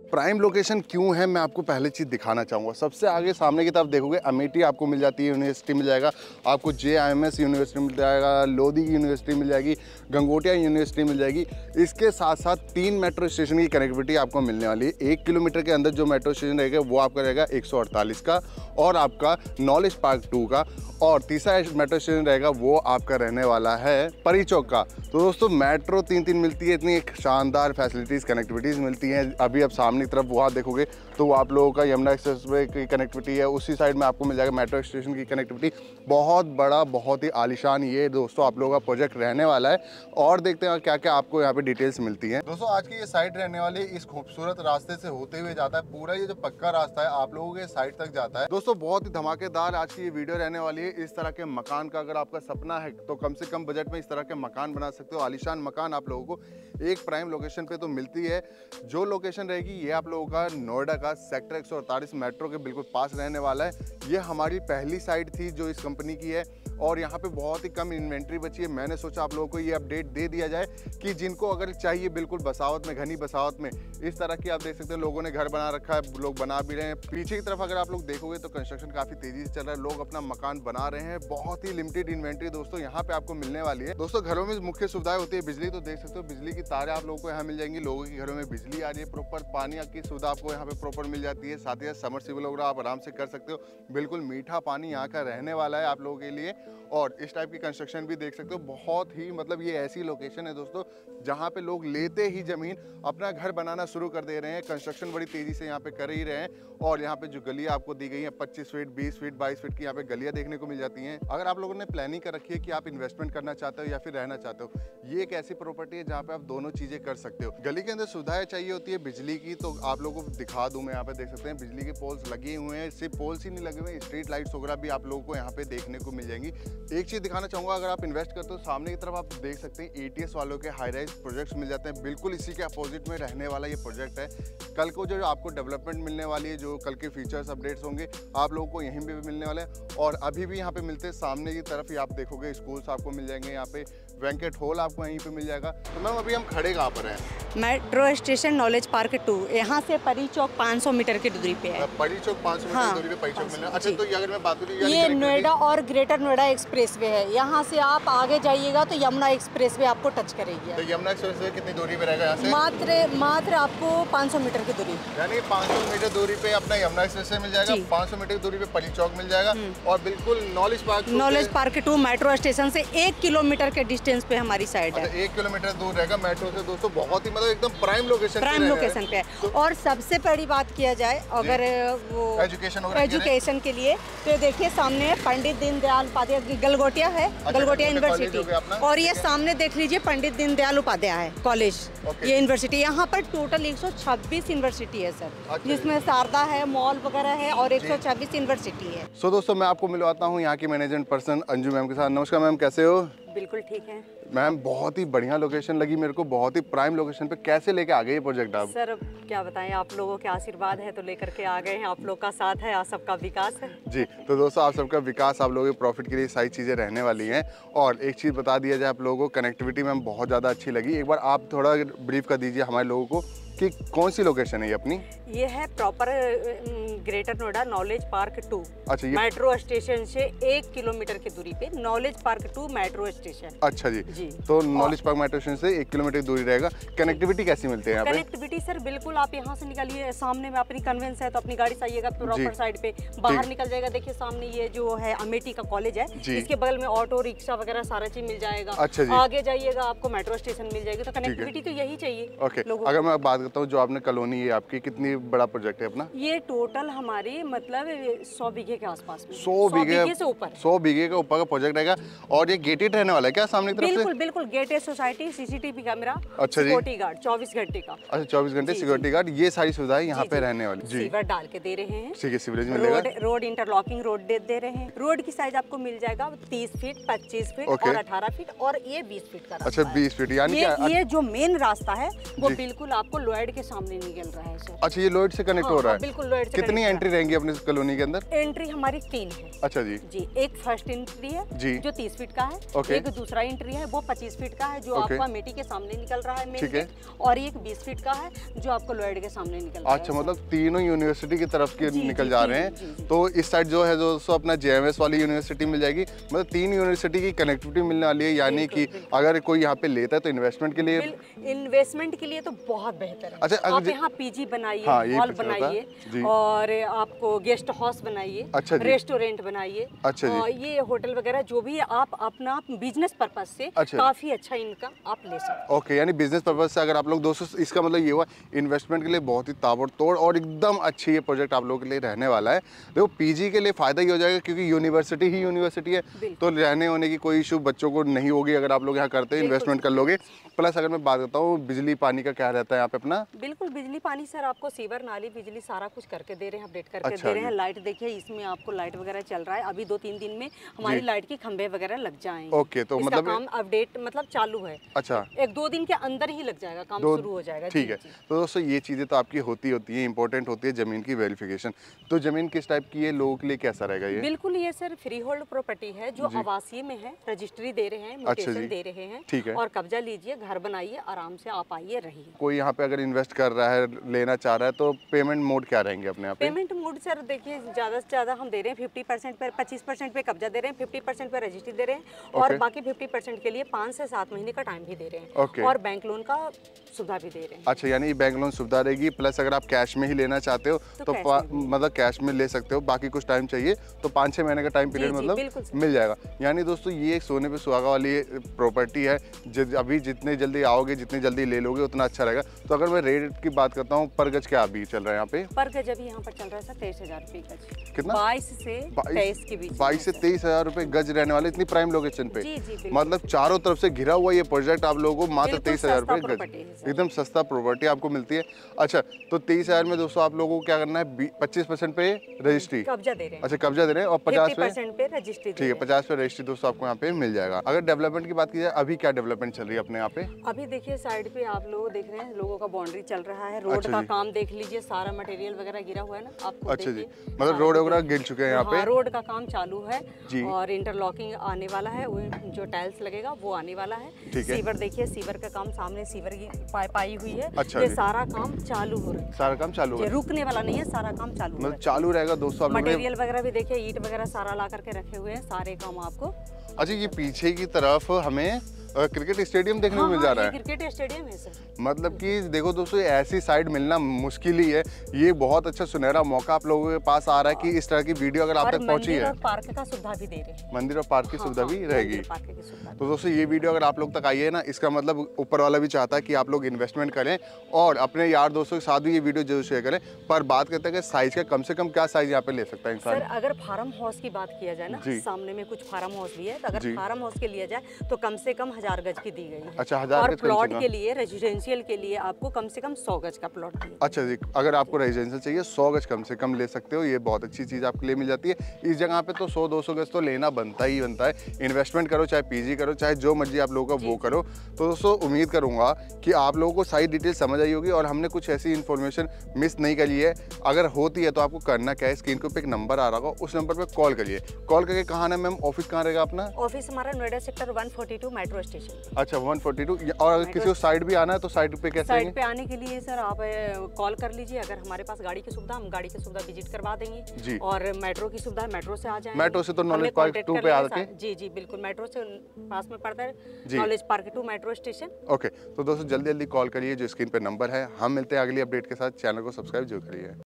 Prime location क्यों है, मैं आपको पहले चीज़ दिखाना चाहूँगा। सबसे आगे सामने की तरफ देखोगे अमेठी आपको मिल जाती है, यूनिवर्सिटी मिल जाएगा, आपको JIMS यूनिवर्सिटी मिल जाएगा, लोधी की यूनिवर्सिटी मिल जाएगी, गंगोटिया यूनिवर्सिटी मिल जाएगी। इसके साथ साथ 3 मेट्रो स्टेशन की कनेक्टिविटी आपको मिलने वाली है। 1 किलोमीटर के अंदर जो मेट्रो स्टेशन रहेगा वो आपका रहेगा 148 का, और आपका नॉलेज पार्क 2 का, और तीसरा मेट्रो स्टेशन रहेगा वो आपका रहने वाला है परी चौक का। तो दोस्तों मेट्रो 3 मिलती है, इतनी एक शानदार फैसिलिटीज़ कनेक्टिविटीज़ मिलती हैं। अभी आप सामने की तरफ वहाँ देखोगे तो वो आप लोगों का यमुना एक्सप्रेसवे की कनेक्टिविटी है, उसी साइड में आपको मिल जाएगा मेट्रो स्टेशन की कनेक्टिविटी। बहुत बड़ा, बहुत ही आलीशान ये दोस्तों आप लोगों का प्रोजेक्ट रहने वाला है, और देखते हैं क्या क्या आपको यहाँ पे डिटेल्स मिलती हैं। दोस्तों आज की ये साइट रहने वाली इस खूबसूरत रास्ते से होते हुए जाता है, पूरा ये जो पक्का रास्ता है आप लोगों के साइड तक जाता है। दोस्तों बहुत ही धमाकेदार आज की ये वीडियो रहने वाली है। इस तरह के मकान का अगर आपका सपना है तो कम से कम बजट में इस तरह के मकान बना सकते हो। आलीशान मकान आप लोगों को एक प्राइम लोकेशन पे तो मिलती है। जो लोकेशन रहेगी ये आप लोगों का नोएडा का सेक्टर 148 मेट्रो के बिल्कुल पास रहने वाला है। ये हमारी पहली साइट थी जो इस कंपनी की है, और यहाँ पे बहुत ही कम इन्वेंट्री बची है। मैंने सोचा आप लोगों को ये अपडेट दे दिया जाए कि जिनको अगर चाहिए बिल्कुल बसावत में, घनी बसावत में, इस तरह की आप देख सकते हैं लोगों ने घर बना रखा है, लोग बना भी रहे हैं। पीछे की तरफ अगर आप लोग देखोगे तो कंस्ट्रक्शन काफ़ी तेजी से चल रहा है, लोग अपना मकान बना रहे हैं। बहुत ही लिमिटेड इन्वेंट्री दोस्तों यहाँ पे आपको मिलने वाली है। दोस्तों घरों में मुख्य सुविधाएं होती है बिजली, तो देख सकते हो बिजली की तारें आप लोगों को यहाँ मिल जाएंगी। लोगों के घरों में बिजली आ रही है, प्रॉपर पानी की सुविधा आपको यहाँ पे प्रॉपर मिल जाती है। साथ ही समरसीबल वगैरह आप आराम से कर सकते हो। बिल्कुल मीठा पानी यहाँ का रहने वाला है आप लोगों के लिए, और इस टाइप की कंस्ट्रक्शन भी देख सकते हो। बहुत ही मतलब ये ऐसी लोकेशन है दोस्तों जहाँ पे लोग लेते ही ज़मीन अपना घर बनाना शुरू कर दे रहे हैं। कंस्ट्रक्शन बड़ी तेज़ी से यहाँ पे कर ही रहे हैं, और यहाँ पे जो गलियाँ आपको दी गई हैं 25 फीट, 20 फीट, 22 फीट की यहाँ पे गलियाँ देखने को मिल जाती हैं। अगर आप लोगों ने प्लानिंग कर रखी है कि आप इन्वेस्टमेंट करना चाहते हो या फिर रहना चाहते हो, ये एक ऐसी प्रॉपर्टी है जहाँ पे आप दोनों चीज़ें कर सकते हो। गली के अंदर सुविधाएं चाहिए होती है बिजली की, तो आप लोगों को दिखा दूँ मैं, यहाँ पे देख सकते हैं बिजली के पोल्स लगे हुए हैं। सिर्फ पोल्स ही नहीं लगे हुए, स्ट्रीट लाइट्स वगैरह भी आप लोगों को यहाँ पे देखने को मिल जाएंगी। एक चीज़ दिखाना चाहूँगा, अगर आप इन्वेस्ट करते हो सामने की तरफ आप देख सकते हैं ATS वालों के हाई राइज प्रोजेक्ट्स मिल जाते हैं। बिल्कुल इसी के अपोजिट में रहने वाला ये प्रोजेक्ट है। कल को जो आपको डेवलपमेंट मिलने वाली है, जो कल के फीचर्स अपडेट्स होंगे आप लोगों को यहीं पे भी मिलने वाले हैं, और अभी भी यहाँ पे मिलते हैं। सामने की तरफ ही आप देखोगे स्कूल्स आपको मिल जाएंगे, यहाँ पे वेंकट हॉल आपको यहीं पे मिल जाएगा। तो मैम अभी हम खड़े कहाँ पर हैं? मेट्रो स्टेशन नॉलेज पार्क 2, यहाँ से परी चौक 500 मीटर की दूरी पे है। परी चौक 500 मीटर की दूरी पे परी चौक मिलना। अच्छा, तो अगर मैं बात करूँ ये नोएडा और ग्रेटर नोएडा एक्सप्रेसवे है, यहाँ से आप आगे जाइएगा तो यमुना एक्सप्रेसवे आपको टच करेगी। तो यमुना एक्सप्रेसवे कितनी दूरी पे रहेगा यहाँ से? मात्र आपको 500 मीटर की दूरी, यानी 500 मीटर दूरी पे अपना यमुना एक्सप्रेसवे मिल जाएगा, 500 मीटर की दूरी पे परी चौक मिल जाएगा, और बिल्कुल नॉलेज पार्क 2 मेट्रो स्टेशन से 1 किलोमीटर के डिस्टेंस पे हमारी साइड है। 1 किलोमीटर दूर रहेगा मेट्रो से दोस्तों। बहुत ही मतलब एकदम प्राइम लोकेशन पे है। और सबसे बड़ी बात किया जाए अगर वो एजुकेशन के लिए, तो देखिए सामने पंडित दीनदयाल उपाध्याय गलगोटिया है, गलगोटिया यूनिवर्सिटी, और ये सामने देख लीजिए पंडित दीनदयाल उपाध्याय कॉलेज, ये यूनिवर्सिटी। यहाँ पर टोटल 126 यूनिवर्सिटी है सर, जिसमें शारदा है, मॉल वगैरह है, और 126 यूनिवर्सिटी है। सो दोस्तों मैं आपको मिलवाता हूँ यहाँ की मैनेजमेंट पर्सन अंजू मैम के साथ। नमस्कार मैम, कैसे हो? बिल्कुल ठीक है मैम। बहुत ही बढ़िया लोकेशन लगी मेरे को, बहुत ही प्राइम लोकेशन पे। कैसे लेके आ गए ये प्रोजेक्ट आप? सर अब क्या बताएं, आप लोगों के आशीर्वाद है तो लेकर के आ गए हैं, आप लोग का साथ है, आप सबका विकास है जी। तो दोस्तों आप सबका विकास, आप लोगों के प्रॉफिट के लिए सारी चीज़ें रहने वाली हैं। और एक चीज़ बता दिया जाए आप लोगों को, कनेक्टिविटी मैम बहुत ज़्यादा अच्छी लगी। एक बार आप थोड़ा ब्रीफ कर दीजिए हमारे लोगों को कि कौन सी लोकेशन है ये अपनी? ये है proper greater Noida knowledge park 2। अच्छा, ये मेट्रो स्टेशन से 1 किलोमीटर की दूरी पे नॉलेज पार्क 2 मेट्रो स्टेशन। अच्छा जी। तो नॉलेज पार्क मेट्रो स्टेशन से 1 किलोमीटर दूरी रहेगा। कनेक्टिविटी कैसी मिलती है यहाँ पे? कनेक्टिविटी सर बिल्कुल, आप यहाँ से निकलिए, सामने में अपनी कन्वेंस है तो अपनी गाड़ी से आइएगा प्रॉपर साइड पे, बाहर निकल जाएगा। देखिए सामने ये जो है अमेठी का कॉलेज है, इसके बगल में ऑटो रिक्शा वगैरह सारा चीज मिल जाएगा। अच्छा जी। आगे जाइएगा आपको मेट्रो स्टेशन मिल जाएगी। तो कनेक्टिविटी तो यही चाहिए। ओके, अगर मैं बात करता हूँ जो आपने कॉलोनी, ये आपकी कितनी बड़ा प्रोजेक्ट है अपना? ये टोटल हमारी मतलब 100 बीघे के आसपास में, 100 बीघे से ऊपर, 100 बीघे के ऊपर का प्रोजेक्ट रहेगा। और ये गेटेड रहने वाला है क्या सामने की तरफ से? बिल्कुल बिल्कुल, गेटेड सोसाइटी, CCTV कैमरा, अच्छा जी, सिक्योरिटी गार्ड 24 घंटे का। अच्छा, 24 घंटे सिक्योरिटी गार्ड, ये सारी सुविधाएं यहाँ पे रहने वाली जी। सीवर डाल के दे रहे हैं, ठीक है, सीवरेज मिलेगा, रोड इंटरलॉकिंग रोड दे रहे हैं। रोड की साइज आपको मिल जाएगा 30 फीट, 25 फीट और 18 फीट, और ये 20 फीट का। अच्छा, 20 फीट, यानी ये जो मेन रास्ता है वो बिल्कुल आपको लोएड के सामने निकल रहा है सर। अच्छा, ये लोएड से कनेक्ट हो रहा है? बिल्कुल लोएड से। कितनी एंट्री रहेंगी अपनी कॉलोनी के अंदर? एंट्री हमारी 3 है। अच्छा जी। जी, एक फर्स्ट एंट्री है जी, जो 30 फीट का है। एक दूसरा एंट्री है वो 25 फीट का है, जो आपका अमेठी के सामने निकल रहा है मेन गेट, और एक 20 फीट का है जो आपको लोएड के सामने निकल रहा है। अच्छा, मतलब तीनों यूनिवर्सिटी की तरफ के निकल जा रहे हैं। तो इस साइड जो है दोस्तों अपना JMS वाली यूनिवर्सिटी मिल जाएगी, मतलब 3 यूनिवर्सिटी की कनेक्टिविटी मिलने वाली है। यानी कि अगर कोई यहाँ पे लेता है तो इन्वेस्टमेंट के लिए तो बहुत बेहतर है। अच्छा, आप यहाँ पीजी बनाइए, हॉल बनाइए, और आपको गेस्ट हाउस बनाइए, अच्छा, रेस्टोरेंट बनाइए, अच्छा जी, ये होटल वगैरह जो भी आप अपना बिजनेस पर्पज से काफी अच्छा इनकम आप ले सकते हैं। ओके, यानी बिजनेस पर्पज से अगर आप लोग दोस्तों, इसका मतलब ये हुआ इन्वेस्टमेंट के लिए बहुत ही ताबड़तोड़ और एकदम अच्छी ये प्रोजेक्ट आप लोगों के लिए रहने वाला है। देखो पीजी के लिए फायदा ही हो जाएगा क्योंकि यूनिवर्सिटी ही यूनिवर्सिटी है, तो रहने होने की कोई इशू बच्चों को नहीं होगी अगर आप लोग यहाँ करते हैं, इन्वेस्टमेंट कर लोगे। प्लस अगर मैं बात करता हूँ बिजली पानी का क्या रहता है यहाँ पे अपना? बिल्कुल बिजली पानी सर आपको सीवर नाली बिजली सारा कुछ करके दे रहे हैं, अपडेट करके दे रहे हैं। लाइट देखिए इसमें आपको लाइट वगैरह चल रहा है, अभी 2-3 दिन में हमारी लाइट की खंभे वगैरह लग जाएंगे। ओके, तो मतलब काम अपडेट मतलब चालू है। अच्छा, 1-2 दिन के अंदर ही लग जाएगा, काम शुरू हो जाएगा। ठीक है, तो दोस्तों ये चीजें तो आपकी होती है, इंपॉर्टेंट होती है जमीन की वेरिफिकेशन। तो जमीन किस टाइप की है, लोगों के लिए कैसा रहेगा ये? बिल्कुल ये सर फ्री होल्ड प्रॉपर्टी है जो आवासीय में है, रजिस्ट्री दे रहे हैं, म्यूटेशन दे रहे हैं, ठीक है, और कब्जा लीजिए, घर बनाइए, आराम से आप आइए रहिए। कोई यहाँ पे अगर इन्वेस्ट कर रहा है, लेना चाह रहा है, तो पेमेंट मोड क्या रहेंगे अपने यहाँ पे? पेमेंट मोड सर देखिए ज्यादा से ज्यादा हम दे रहे हैं 50% पे, 25% पे कब्जा दे रहे हैं, 50% पे रजिस्ट्री दे रहे हैं, और बाकी 50% के लिए 5 से 7 महीने का टाइम भी दे रहे हैं, और बैंक लोन का सुविधा भी दे रहे हैं। अच्छा, यानी बैंक लोन सुविधा रहेगी, प्लस अगर आप कैश में ही लेना चाहते हो तो मतलब कैश में ले सकते हो, बाकी कुछ टाइम चाहिए तो 5-6 महीने का टाइम पीरियड मतलब मिल जाएगा। यानी दोस्तों ये एक सोने पे सुहागा वाली प्रॉपर्टी है, अभी जितने जल्दी आओगे, जितनी जल्दी ले लोगे उतना अच्छा रहेगा। तो अगर मैं रेट की बात करता हूँ, पर गज क्या अभी चल रहा है यहाँ पे? पर गज अभी यहाँ पर चल रहा है सर 23,000 रुपए गज। कितना? 22 से 23 के बीच। 22 से 23,000 रुपए गज रहने वाले, इतनी प्राइम लोकेशन पे। जी, मतलब चारों तरफ से घिरा हुआ ये प्रोजेक्ट आप लोगों को मात्र 23,000 रुपए गज, एकदम सस्ता प्रॉपर्टी आपको मिलती है। अच्छा, तो 23,000 में दोस्तों आप लोगों को क्या करना है? 25% पे रजिस्ट्री कब्जा दे रहे हैं। अच्छा, कब्जा दे रहे हैं, और 50% पे रजिस्ट्री। ठीक है, 50 पे रजिस्ट्री दोस्तों आपको यहाँ पे मिल जाएगा। अगर डेवलपमेंट की बात की जाए, अभी क्या डेवलपमेंट चल रही है अपने यहाँ पे? अभी देखिए साइड पे आप लोग देख रहे हैं, लोगों का बाउंड्री चल रहा है, रोड का काम देख लीजिए, सारा मटेरियल वगैरह गिरा हुआ है ना आपको। अच्छा जी, मतलब रोड वगैरह गिर चुके हैं यहाँ पे? रोड का काम चालू है, और इंटरलॉकिंग आने वाला है, जो टाइल्स लगेगा वो आने वाला है। सीवर देखिए, सीवर का काम सामने सीवर की पाइप आई हुई है। अच्छा, ये सारा काम चालू हो रहा है, सारा काम चालू है, रुकने वाला नहीं है, सारा काम चालू मतलब चालू रहेगा दोस्तों। मटेरियल वगैरह भी देखिए, ईंट वगैरह सारा ला करके रखे हुए हैं, सारे काम आपको। अच्छा, ये पीछे की तरफ हमें क्रिकेट स्टेडियम देखने को मिल जा रहा है। क्रिकेट स्टेडियम है सर। मतलब कि देखो दोस्तों, ऐसी साइड मिलना मुश्किल ही है, ये बहुत अच्छा सुनहरा मौका आप लोगों के पास आ रहा है कि इस तरह की वीडियो अगर आप तक पहुंची है। पार्क का सुविधा भी दे रहे हैं, मंदिर और पार्क की सुविधा भी रहेगी। तो दोस्तों ये वीडियो अगर आप लोग तक आई है ना, इसका मतलब ऊपर वाला भी चाहता है कि आप लोग इन्वेस्टमेंट करें और अपने यार दोस्तों के साथ भी ये वीडियो जरूर शेयर करें। पर बात करते हैं कि साइज का कम से कम क्या साइज यहाँ पे ले सकता है इंसान? सर अगर फार्म हाउस की बात किया जाए ना, सामने में कुछ फार्म हाउस भी है, तो अगर फार्म हाउस के लिया जाए तो कम से कम 1000 गज की दी गई है। अच्छा, 1000 और प्लॉट के लिए, रेजिडेंशियल के लिए आपको कम से कम 100 गज का प्लॉट चाहिए। अच्छा जी, अगर आपको रेजिडेंशियल चाहिए 100 गज कम से कम ले सकते हो, ये बहुत अच्छी चीज़ आपके लिए मिल जाती है। इस जगह पे तो 100-200 गज तो लेना बनता ही बनता है। इन्वेस्टमेंट करो, चाहे पीजी करो, चाहे जो मर्जी आप लोगों का वो करो। तो दोस्तों उम्मीद करूंगा कि आप लोगों को सारी डिटेल समझ आई होगी और हमने कुछ ऐसी इन्फॉर्मेशन मिस नहीं करी है। अगर होती है तो आपको करना क्या है, स्क्रीन के ऊपर एक नंबर आ रहा होगा, उस नंबर पर कॉल करिए। कॉल करके कहाँ ना मैम, ऑफिस कहाँ रहेगा अपना? ऑफिस हमारा नोएडा सेक्टर 142 मेट्रो स्टेशन। अच्छा, 142। और अगर किसी को साइड भी आना है तो साइड पे कैसे? साइड पे आने के लिए सर आप कॉल कर लीजिए। अगर हमारे पास गाड़ी की सुविधा, हम गाड़ी की सुविधा विजिट करवा देंगे जी। और मेट्रो की सुविधा, मेट्रो से आ जाएंगे। मेट्रो से तो नॉलेज पार्क 2 पे आके। जी जी बिल्कुल, मेट्रो से पास में पड़ता है knowledge park 2 metro station. Okay, तो दोस्तों जल्दी जल्दी कॉल करिए, जो स्क्रीन पे नंबर है। हम मिलते हैं अगली अपडेट के साथ। चैनल को सब्सक्राइब जरूर करिए।